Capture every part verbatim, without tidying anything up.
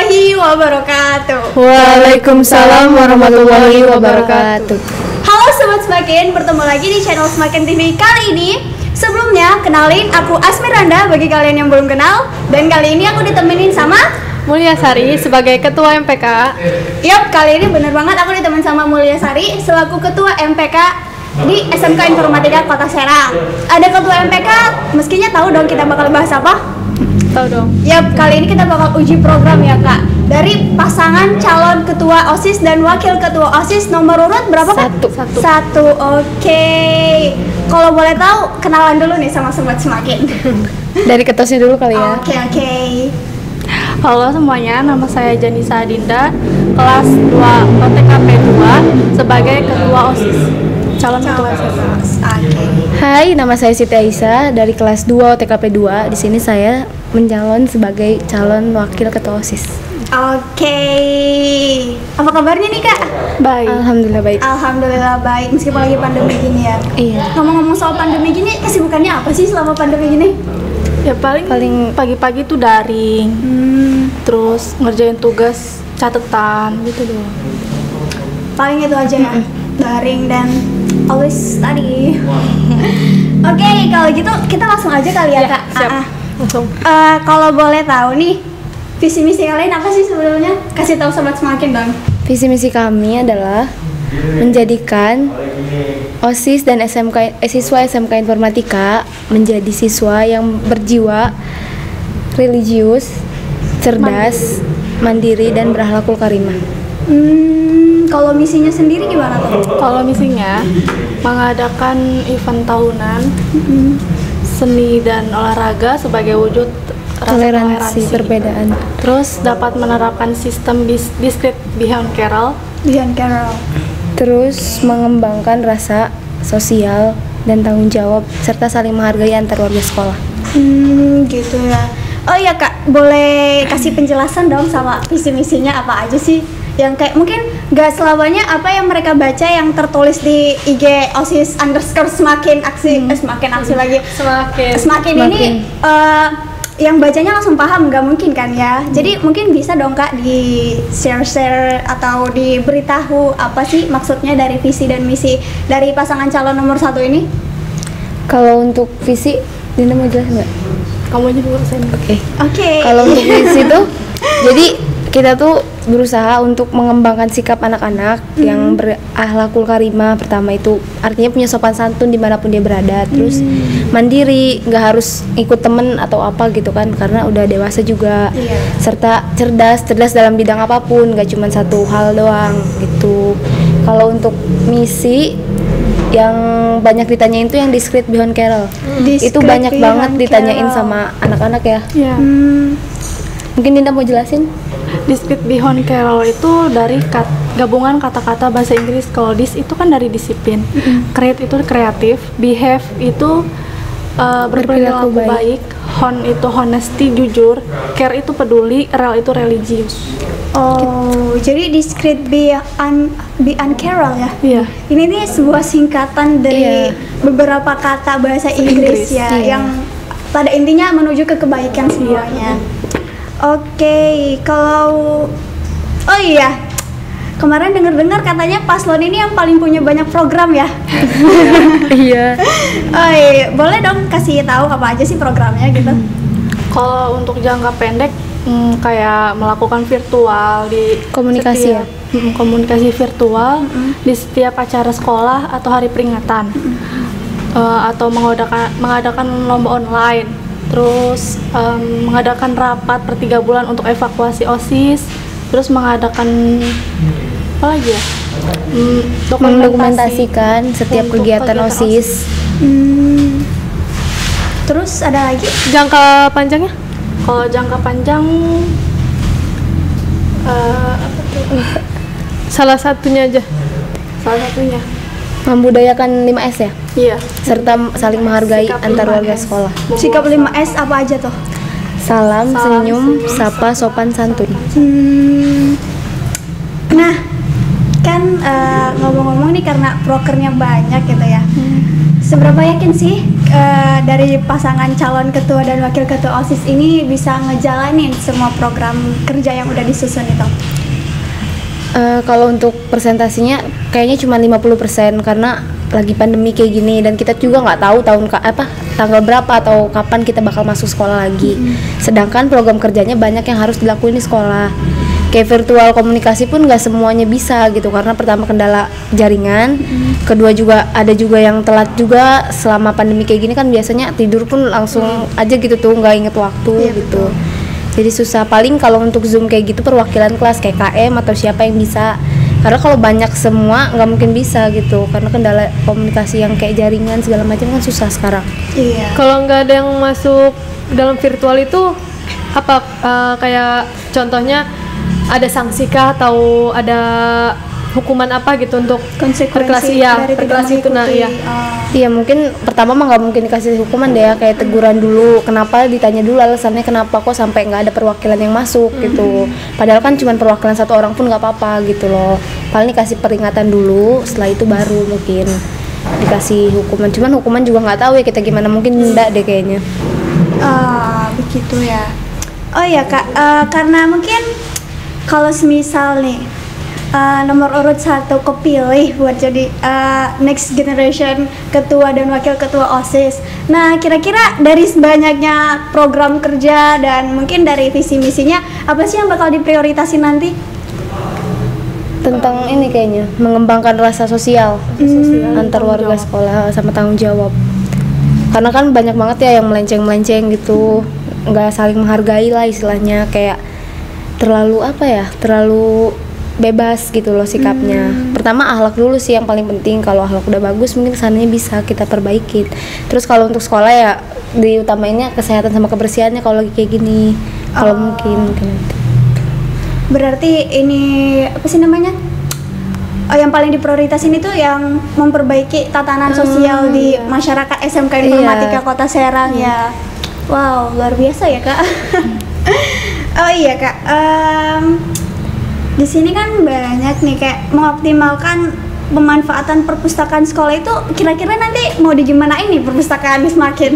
warahmatullahi wabarakatuh. Waalaikumsalam warahmatullahi wabarakatuh. Halo Sobat Semakin, bertemu lagi di channel Semakin T V kali ini. Sebelumnya, kenalin aku Asmiranda bagi kalian yang belum kenal. Dan kali ini aku ditemenin sama Mulyasari sebagai Ketua M P K. Yap, kali ini bener banget aku ditemenin sama Mulyasari selaku Ketua M P K di S M K Informatika Kota Serang. Ada Ketua M P K, meskinya tahu dong kita bakal bahas apa? Tahu dong. Yap, kali ini kita bakal uji program ya Kak. Dari pasangan calon ketua OSIS dan wakil ketua OSIS nomor urut berapa Kak? Satu. Satu. Satu, oke. Kalau boleh tahu, kenalan dulu nih sama Sobat Semakin. Dari ketusnya dulu kali ya. Oke, oke. Halo semuanya, nama saya Janisa Adinda, kelas dua O T K P dua sebagai ketua OSIS. Calon ketua OSIS. Oke. Hai, nama saya Siti Aisyah dari kelas dua O T K P dua. Di sini saya mencalon sebagai calon wakil ketua OSIS. Oke. Apa kabarnya nih Kak? Baik. Alhamdulillah baik. Alhamdulillah baik, meskipun lagi pandemi gini ya. Iya. Ngomong-ngomong soal pandemi gini, kesibukannya apa sih selama pandemi gini? Ya paling Paling- pagi-pagi tuh daring, Hmm, terus ngerjain tugas catatan gitu doang. paling itu aja ya. Daring dan always study. Oke, kalau gitu kita langsung aja kali ya, Ya, Kak. siap. Ah, ah. Langsung. Eh, kalau boleh tahu nih, visi misi kalian apa sih sebelumnya? Kasih tahu Sobat Semakin dong. Visi misi kami adalah menjadikan OSIS dan S M K eh, siswa S M K Informatika menjadi siswa yang berjiwa religius, cerdas, mandiri, dan berakhlakul karimah. Hmm, kalau misinya sendiri gimana tuh? Kalau misinya mengadakan event tahunan seni dan olahraga sebagai wujud rasa Toleransi perbedaan. Terus dapat menerapkan sistem dis discrete behavior Carroll. Dian Carol. Terus mengembangkan rasa sosial dan tanggung jawab serta saling menghargai antar warga sekolah. Hmm, gitu ya. Oh iya Kak, boleh kasih penjelasan dong sama visi misinya apa aja sih? Yang kayak mungkin nggak selamanya apa yang mereka baca yang tertulis di I G OSIS underscore semakin aksi, eh, semakin aksi lagi. Semakin Semakin, ini eh, yang bacanya langsung paham, nggak mungkin kan ya? Jadi mungkin bisa dong Kak di share-share atau diberitahu apa sih maksudnya dari visi dan misi dari pasangan calon nomor satu ini? Kalau untuk visi, Dinda mau jelas nggak? kamu aja dulu saya. Oke. Oke. Kalau untuk visi tuh, jadi kita tuh berusaha untuk mengembangkan sikap anak-anak yang berakhlakul karimah. Pertama itu artinya punya sopan santun dimanapun dia berada. Terus mandiri, nggak harus ikut temen atau apa gitu kan, karena udah dewasa juga. Iya. Serta cerdas, cerdas dalam bidang apapun, nggak cuma satu hal doang gitu. Kalau untuk misi yang banyak ditanyain tuh yang discrete beyond Carol. Itu Discrete banyak beyond banget ditanyain Carol. sama anak-anak ya. Ya. Hmm, Mungkin Dinda mau jelasin? Discrete behavior Carroll itu dari kat, gabungan kata-kata bahasa Inggris. Kalau dis itu kan dari disiplin, create itu kreatif, behave itu uh, berperilaku Berperilaku baik, hon itu honesty jujur, care itu peduli, rel itu religius. Oh, jadi discrete be un, be Carol ya? Iya. Ini nih sebuah singkatan dari Iya. beberapa kata bahasa Inggris, Inggris, ya, iya. yang pada intinya menuju ke kebaikan semuanya. Oke, kalau oh iya, kemarin dengar-dengar katanya paslon ini yang paling punya banyak program ya? Iya. Oh iya, boleh dong kasih tahu apa aja sih programnya gitu? Kalau untuk jangka pendek, hmm, kayak melakukan virtual di Komunikasi setiap- mm, komunikasi virtual di setiap acara sekolah atau hari peringatan. Eh, atau mengadakan mengadakan lomba online, terus em, mengadakan rapat per tiga bulan untuk evakuasi OSIS, terus mengadakan apa lagi ya? Hmm, dokumentasi Mendokumentasikan setiap untuk kegiatan OSIS. Hmm. Terus ada lagi? Jangka panjangnya? Kalau jangka panjang, eh, apa tuh? Salah satunya aja. Salah satunya, Membudayakan lima S ya, iya. serta saling menghargai Sikap antar lima warga S. sekolah. Sikap lima S apa aja tuh? Salam, Salam, senyum, senyum, sapa, sopan, santun. Hmm. Nah, kan eh, ngomong-ngomong nih karena prokernya banyak gitu ya. Seberapa yakin sih eh, dari pasangan calon ketua dan wakil ketua OSIS ini bisa ngejalanin semua program kerja yang udah disusun itu? Eh, kalau untuk presentasinya kayaknya cuma lima puluh persen karena lagi pandemi kayak gini dan kita juga nggak tahu tahun ka, apa tanggal berapa atau kapan kita bakal masuk sekolah lagi. Mm-hmm. Sedangkan program kerjanya banyak yang harus dilakuin di sekolah. Kayak virtual komunikasi pun nggak semuanya bisa gitu karena pertama kendala jaringan, mm-hmm. kedua juga ada juga yang telat juga selama pandemi kayak gini kan biasanya tidur pun langsung mm-hmm. aja gitu tuh nggak inget waktu yeah, gitu. Betul. Jadi susah. Paling kalau untuk Zoom kayak gitu perwakilan kelas kayak K M atau siapa yang bisa. Karena kalau banyak semua nggak mungkin bisa gitu. Karena kendala komunikasi yang kayak jaringan segala macam kan susah sekarang. Iya. Kalau nggak ada yang masuk dalam virtual itu apa uh, kayak contohnya ada sanksi kah atau ada hukuman apa gitu untuk konsekuensi ya dari per kelas itu nah iya. Oh. Iya mungkin pertama mah nggak mungkin dikasih hukuman deh ya kayak teguran dulu kenapa ditanya dulu alasannya kenapa kok sampai nggak ada perwakilan yang masuk mm-hmm. gitu padahal kan cuma perwakilan satu orang pun nggak apa-apa gitu loh paling dikasih peringatan dulu setelah itu baru mungkin dikasih hukuman cuman hukuman juga nggak tahu ya kita gimana mungkin enggak deh kayaknya. Ah begitu ya. Oh ya kak uh, karena mungkin kalau semisal nih Uh, nomor urut satu kepilih buat jadi uh, next generation ketua dan wakil ketua OSIS. Nah, kira-kira dari sebanyaknya program kerja dan mungkin dari visi misinya apa sih yang bakal diprioritasin nanti? Tentang ini kayaknya mengembangkan rasa sosial, rasa sosial hmm. antar warga sekolah sama tanggung jawab. Karena kan banyak banget ya yang melenceng-melenceng gitu, nggak saling menghargai lah istilahnya kayak terlalu apa ya, terlalu bebas gitu loh sikapnya. Hmm. Pertama akhlak dulu sih yang paling penting. Kalau akhlak udah bagus mungkin kesannya bisa kita perbaikin. Terus kalau untuk sekolah ya diutamainnya kesehatan sama kebersihannya kalau lagi kayak gini. Kalau oh. mungkin mungkin nanti. Berarti ini apa sih namanya? Oh, yang paling diprioritasin itu yang memperbaiki tatanan hmm, sosial di iya. masyarakat S M K Informatika iya. Kota Serang hmm. ya. Wow, luar biasa ya kak. Oh iya kak. Um, Di sini kan banyak nih kayak mengoptimalkan pemanfaatan perpustakaan sekolah itu kira-kira nanti mau digimanain nih perpustakaan semakin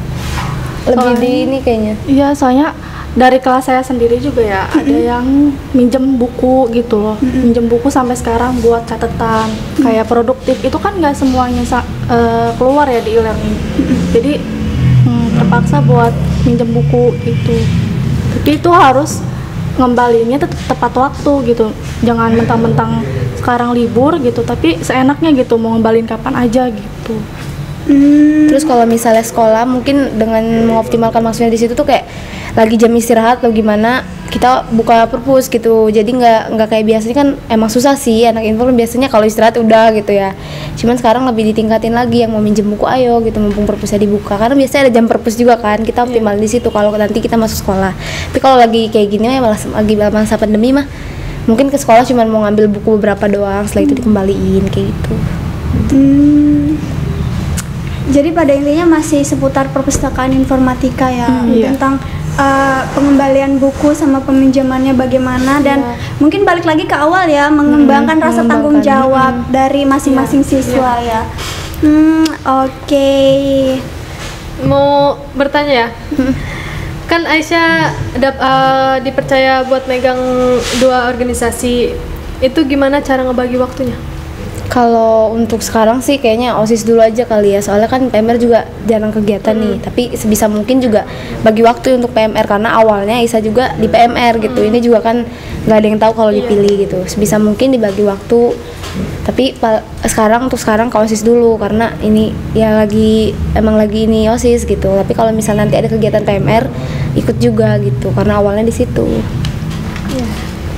lebih di ini kayaknya. Iya, soalnya dari kelas saya sendiri juga ya mm-hmm. ada yang minjem buku gitu loh, mm-hmm. minjem buku sampai sekarang buat catatan mm-hmm. kayak produktif itu kan nggak semuanya uh, keluar ya di e-learning, mm-hmm. jadi hmm, terpaksa buat minjem buku itu, tapi itu harus ngembalinya tetap tepat waktu gitu, jangan mentang-mentang sekarang libur gitu tapi seenaknya gitu mau ngembalin kapan aja gitu. Hmm. Terus kalau misalnya sekolah mungkin dengan mengoptimalkan maksudnya di situ tuh kayak lagi jam istirahat atau gimana kita buka perpus gitu, jadi nggak nggak kayak biasanya kan emang susah sih anak info biasanya kalau istirahat udah gitu ya, cuman sekarang lebih ditingkatin lagi yang mau minjem buku ayo gitu mumpung perpusnya dibuka karena biasanya ada jam perpus juga kan kita optimal yeah. di situ kalau nanti kita masuk sekolah. Tapi kalau lagi kayak gini ya malah lagi masa pandemi mah mungkin ke sekolah cuman mau ngambil buku beberapa doang setelah itu dikembaliin kayak gitu. Hmm. Jadi pada intinya masih seputar perpustakaan informatika ya, hmm, tentang uh, pengembalian buku sama peminjamannya bagaimana dan yeah. mungkin balik lagi ke awal ya mengembangkan hmm, rasa tanggung jawab hmm. dari masing-masing yeah. siswa yeah. ya. Hmm, oke. Okay. Mau bertanya ya? Kan Aisyah dap, uh, dipercaya buat megang dua organisasi, itu gimana cara ngebagi waktunya? Kalau untuk sekarang sih kayaknya OSIS dulu aja kali ya, soalnya kan P M R juga jarang kegiatan hmm. nih, tapi sebisa mungkin juga bagi waktu untuk P M R karena awalnya Isa juga di P M R gitu, hmm. ini juga kan nggak ada yang tahu kalau dipilih gitu, sebisa mungkin dibagi waktu, tapi pal- sekarang untuk sekarang ke OSIS dulu karena ini ya lagi emang lagi ini OSIS gitu, tapi kalau misal nanti ada kegiatan P M R ikut juga gitu karena awalnya di situ. Yeah.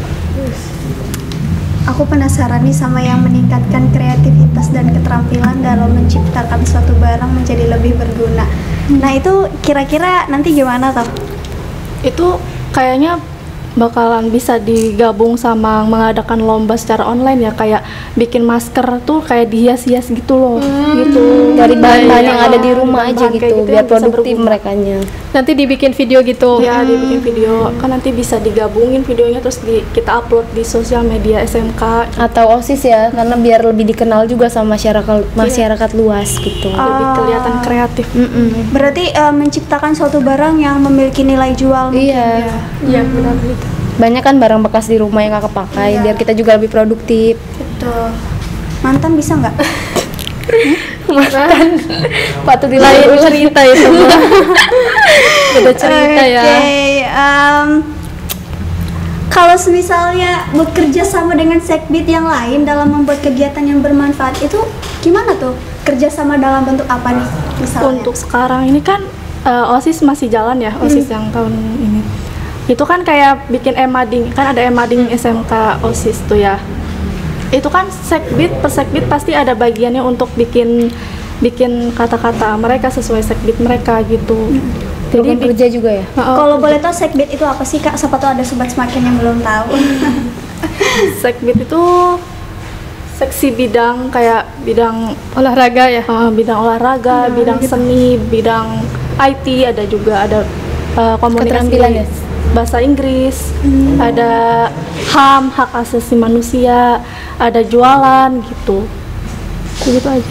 Aku penasaran nih sama yang meningkatkan kreativitas dan keterampilan dalam menciptakan suatu barang menjadi lebih berguna. Hmm. Nah itu kira-kira nanti gimana toh? Itu kayaknya bakalan bisa digabung sama mengadakan lomba secara online ya, kayak bikin masker tuh kayak dihias-hias gitu loh, hmm. gitu dari bahan-bahan yang ada di rumah aja gitu, gitu biar produktif merekanya. Nanti dibikin video gitu. Ya, dia bikin video, kan nanti bisa digabungin videonya terus di, kita upload di sosial media S M K. Atau OSIS ya, karena biar lebih dikenal juga sama masyarakat masyarakat luas gitu. Lebih kelihatan kreatif. Mm-mm. Berarti eh, menciptakan suatu barang yang memiliki nilai jual mungkin. Iya. Iya, benar gitu. Banyak kan barang bekas di rumah yang nggak kepakai, Iya. biar kita juga lebih produktif. Betul. Mantan bisa nggak? Mantan patut Lain dilakukan. cerita itu. Beda cerita ya. Oke, em, kalau misalnya bekerja sama dengan sekbid yang lain dalam membuat kegiatan yang bermanfaat itu gimana tuh? Kerjasama dalam bentuk apa nih misalnya? Untuk sekarang ini kan uh, OSIS masih jalan ya, OSIS yang tahun ini. Itu kan kayak bikin emading, kan ada emading S M K OSIS tuh ya. Itu kan sekbid per sekbid pasti ada bagiannya untuk bikin bikin kata-kata mereka sesuai sekbid mereka gitu. Program Jadi kerja juga ya. uh, Kalau boleh tahu sekbid itu apa sih Kak? Siapa tahu ada sobat semakin yang belum tahu. sekbid itu seksi bidang kayak bidang Olahraga ya. uh, bidang olahraga, bidang seni, bidang I T, ada juga ada uh, komunikasi Keterampilan ya? bahasa Inggris, ada H A M, hak asasi manusia, ada jualan gitu. Gitu aja.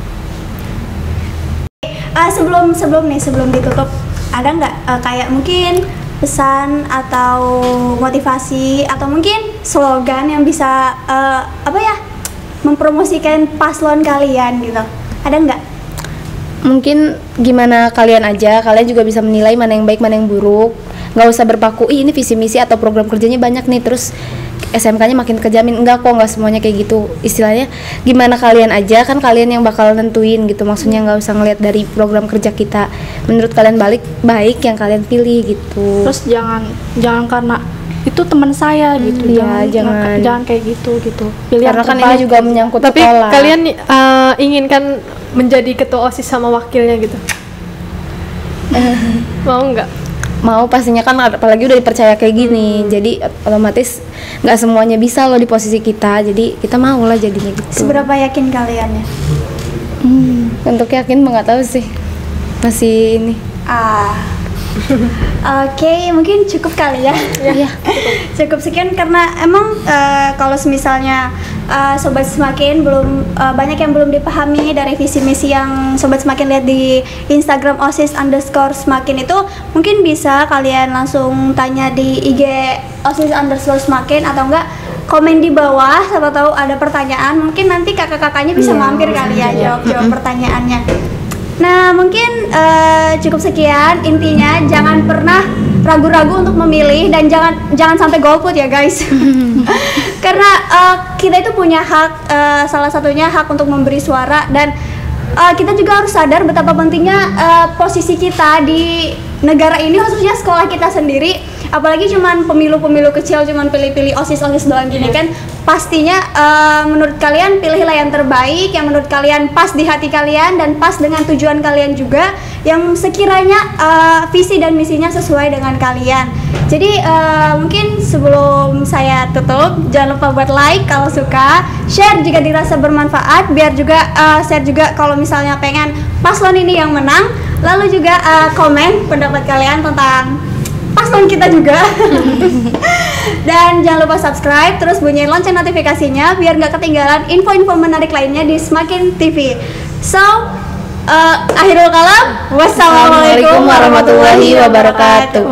Ah, sebelum sebelum nih sebelum ditutup ada nggak eh, kayak mungkin pesan atau motivasi atau mungkin slogan yang bisa eh, apa ya mempromosikan paslon kalian gitu, ada nggak? Mungkin gimana kalian aja, kalian juga bisa menilai mana yang baik mana yang buruk. Nggak usah berpaku, ih ini visi misi atau program kerjanya banyak nih terus S M K-nya makin kejamin. Enggak kok, nggak semuanya kayak gitu. Istilahnya gimana kalian aja, kan kalian yang bakal nentuin gitu. Maksudnya nggak usah ngeliat dari program kerja kita. Menurut kalian balik baik yang kalian pilih gitu. Terus jangan jangan karena itu teman saya gitu, iya, jangan, jangan. jangan kayak gitu gitu. Pilih yang Karena kan ini terbaik. juga menyangkut Tapi sekolah. kalian uh, inginkan menjadi ketua OSIS sama wakilnya gitu? Mau nggak? Mau pastinya kan, apalagi udah dipercaya kayak gini, jadi otomatis nggak semuanya bisa loh di posisi kita, jadi kita mau lah jadinya gitu. Seberapa yakin kalian ya? Hmm, untuk yakin mah nggak tahu sih, masih ini. Ah, oke, mungkin cukup kali ya. Iya. Cukup sekian karena emang eh, kalau misalnya eh, sobat semakin belum eh, banyak yang belum dipahami dari visi misi yang sobat semakin lihat di Instagram osis underscore semakin itu, mungkin bisa kalian langsung tanya di I G osis underscore semakin atau enggak komen di bawah, siapa tahu ada pertanyaan, mungkin nanti kakak-kakaknya bisa Iya, mampir bisa kali ya jawab. jawab-jawab pertanyaannya. Nah, mungkin eh, cukup sekian. Intinya jangan pernah ragu-ragu untuk memilih dan jangan jangan sampai golput ya guys. Karena eh, kita itu punya hak, eh, salah satunya hak untuk memberi suara, dan eh, kita juga harus sadar betapa pentingnya eh, posisi kita di negara ini, khususnya sekolah kita sendiri. Apalagi cuman pemilu-pemilu kecil, cuman pilih-pilih osis-osis doang gini kan. Pastinya eh, menurut kalian pilihlah yang terbaik, yang menurut kalian pas di hati kalian dan pas dengan tujuan kalian juga, yang sekiranya eh, visi dan misinya sesuai dengan kalian. Jadi eh, mungkin sebelum saya tutup, jangan lupa buat like kalau suka, share jika dirasa bermanfaat, biar juga eh, share juga kalau misalnya pengen paslon ini yang menang, lalu juga eh, komen pendapat kalian tentang paslon kita juga. Dan jangan lupa subscribe, terus bunyiin lonceng notifikasinya biar nggak ketinggalan info-info menarik lainnya di Semakin T V. So, uh, akhirul kalam, wassalamualaikum warahmatullahi wabarakatuh.